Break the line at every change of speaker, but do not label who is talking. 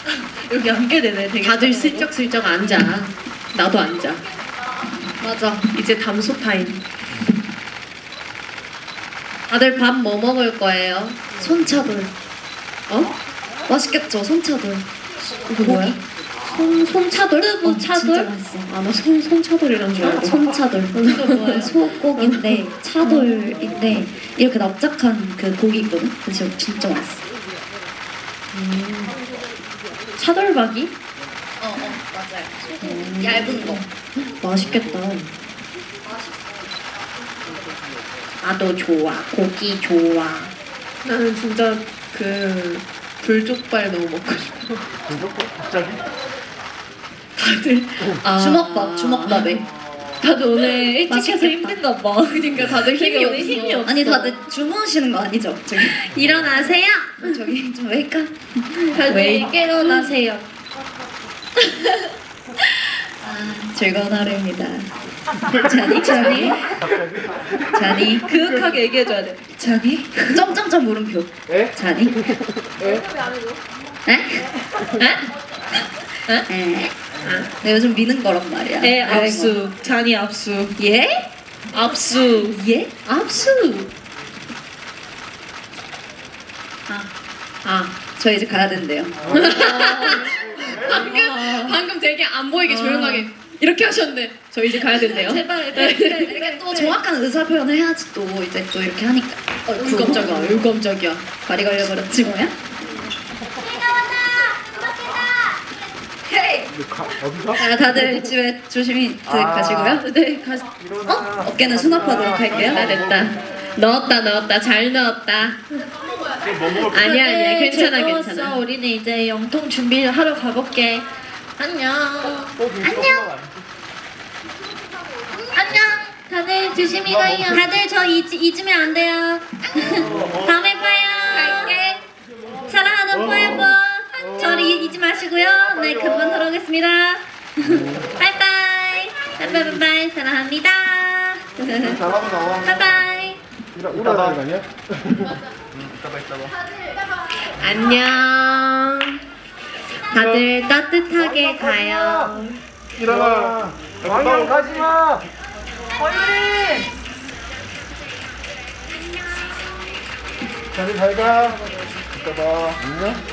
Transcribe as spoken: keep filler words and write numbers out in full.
여기 앉게 되네. 되게
다들 슬쩍슬쩍 앉아. 나도 앉아.
맞아.
이제 담소 타임.
다들 밥 뭐 먹을 거예요?
손차돌.
어?
맛있겠죠, 손차돌.
이거 뭐야?
손, 손차돌?
뜨부
어,
차돌?
진짜
맛있어. 아, 나 손, 손차돌이란 줄 알고.
손차돌.
이거 뭐예요?
소고기인데 차돌인데 이렇게 납작한 그 고기 있거든? 근데 진짜, 진짜 맛있어.
음. 차돌박이?
어, 어, 맞아요. 소고기. 얇은 거.
맛있겠다. 나도 좋아. 고기 좋아. 나는 진짜 그 불족발 너무 먹고 싶어.
불족발 갑자기?
다들 아,
주먹밥, 주먹밥에.
다들 오늘 일찍 해서
맛있겠다.
힘든가 봐.
그러니까 다들 힘이
오늘
없어.
힘이 없어.
아니, 다들 주무시는 거 아니죠? 저기.
일어나세요.
저기 좀 왜일까?
다들 깨어나세요.
아, 즐거운 하루입니다. 자니, 자니, 자니,
그윽하게 얘기해줘야 돼.
자니, 점점점 물음표.
에?
자니,
에?
에? 에? 에? 내가 요즘 미는 거란 말이야.
에 압수. 잔이 압수.
예?
압수.
예?
압수.
아,
아,
저 이제 가야 된대요.
방금 방금 되게 안 보이게 조용하게 이렇게 하셨는데 저 이제 가야 된대요.
제발.
이게 또 정확한 의사 표현을 해야지 또 이제 또 이렇게 하니까. 어,
울 깜짝이야. 울 깜짝이야.
발이 걸려버렸지 뭐야? 헤이!
가, 어디서?
자, 다들 집에 조심히
아.
가시고요. 네, 가시.
일어나.
어? 어깨는 수납하도록 할게요.
아, 됐다. 넣었다 넣었다 잘 넣었다.
뭐 먹을 거야?
아니야 아니야 괜찮아
즐거웠어.
괜찮아.
우리는 이제 영통 준비를 하러 가볼게. 안녕.
안녕.
안녕. 다들 조심히 가요. 다들 저 잊, 잊으면 안 돼요. 다음에 봐요. 갈게. 사랑하는 포에버. 저를 잊지 마시고요. 네, 금방 돌아오겠습니다. 바이바이. 바이바이 바이바이. 사랑합니다.
잘하고 나와.
바이바이.
이따 아니야? 이따가 이따가.
안녕. 다들 따뜻하게 가요.
일어나. 왕형 가지 마. 허윤이. 자리 잘 가. 이따 봐. 안녕.